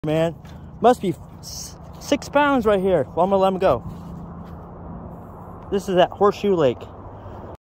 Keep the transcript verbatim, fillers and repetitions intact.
Man, must be six pounds right here. Well, I'm gonna let him go. This is at Horseshoe Lake.